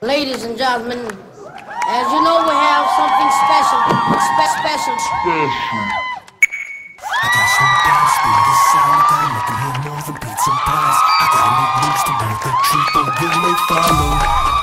Ladies and gentlemen, as you know, we have something special. I got some down, speed is solid. I'm looking here more than pizza pies. I gotta make moves to make the truth, but will they follow?